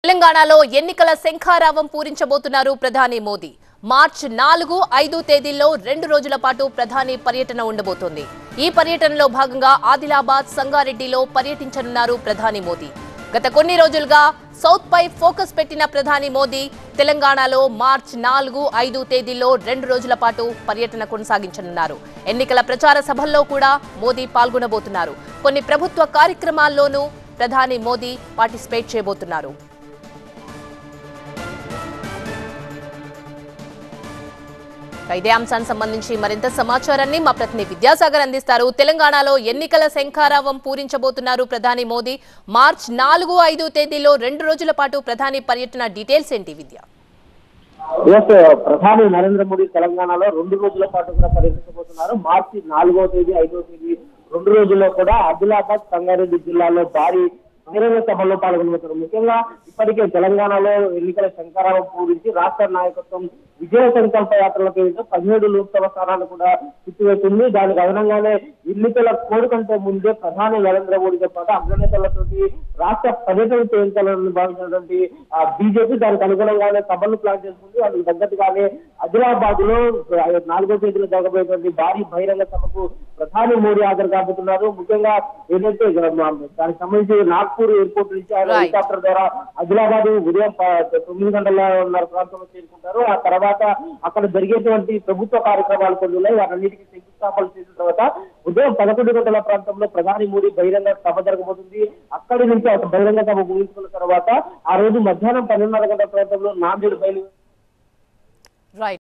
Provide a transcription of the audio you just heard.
తెలంగాణలో ఎన్నికల శంఖారావం పూరించబోతున్నారు ప్రధాని మోదీ. మార్చి 4, 5 తేదీల్లో 2 రోజుల పాటు ప్రధాని పర్యటన ఉండబోతోంది. ఈ పర్యటనలో భాగంగా ఆదిలాబాద్, సంగారెడ్డిలో పర్యటించనున్నారు ప్రధాని మోదీ. గత కొన్ని రోజులుగా సౌత్ పై ఫోకస్ పెట్టిన ప్రధాని మోదీ తెలంగాణలో మార్చి 4, 5 తేదీల్లో 2 రోజుల పాటు పర్యటన కొనసాగించనున్నారు. ఎన్నికల ప్రచార సభల్లో కూడా మోదీ పాల్గొనబోతున్నారు. కొన్ని ప్రభుత్వ కార్యక్రమాల్లోనూ ప్రధాని మోదీ పార్టిసిపేట్ చేయబోతున్నారు. ఇదే అంశానికి సంబంధించి మరింత సమాచారాన్ని మా ప్రతినిధి విద్యాసాగర్ అందిస్తారు. తెలంగాణలో ఎన్నికల శంఖారావం పూరించబోతున్నారు ప్రధాని మోదీ. మార్చి 4, 5 తేదీలో 2 రోజుల పాటు ప్రధాని పర్యటన డీటెయిల్స్ ఏంటి విద్య? ప్రధాని నరేంద్ర మోదీ తెలంగాణలో 2 రోజుల పాటు కూడా పర్యటించబోతున్నారు. మార్చి 4వ తేదీ, 5వ తేదీ 2 రోజుల్లో కూడా ఆదిలాబాద్, సంగారెడ్డి జిల్లాలో భారీ బహిరంగ సభల్లో పాల్గొనబోతున్నారు. ముఖ్యంగా ఇప్పటికే తెలంగాణలో ఎన్నికల శంఖారావం పూరించి రాష్ట్ర నాయకత్వం విజయ సంకల్ప యాత్రల పేరుతో 17 లోక్సభ స్థానాలు కూడా చుట్టువేస్తుంది. దానికి అదనంగానే ఎన్నికల కోడ్ కంటే ముందే ప్రధాని నరేంద్ర మోడీతో పాటు అగ్రనేతలతోటి రాష్ట్ర పర్యటన చేయించాలని భావించినటువంటి బీజేపీ దానికి అనుగుణంగానే సభలు ప్లాన్ చేసుకుంది. అందుకు తగ్గట్టుగానే ఆదిలాబాద్ లో 4వ తేదీలో జరగబోయేటువంటి భారీ బహిరంగ సభకు ప్రధాని మోడీ హాజరు కాబోతున్నారు. ముఖ్యంగా ఏదైతే దానికి సంబంధించి నాగ్పూర్ ఎయిర్పోర్ట్ నుంచి ఆయన హెలికాప్టర్ ద్వారా ఆదిలాబాద్ ఉదయం 9 గంటల ప్రాంతంలో చేరుకుంటారు. ఆ తర్వాత అక్కడ జరిగేటువంటి ప్రభుత్వ కార్యక్రమాలు కొన్ని ఉన్నాయి. వాటన్నిటికీ శంకుస్థాపన చేసిన తర్వాత ఉదయం 11 గంటల ప్రాంతంలో ప్రధాని మోడీ బహిరంగ సభ జరగబోతుంది. అక్కడి నుంచి బహిరంగ సభ ముగించుకున్న తర్వాత ఆ రోజు మధ్యాహ్నం 12:30 గంటల ప్రాంతంలో నాందేడ్ బయలు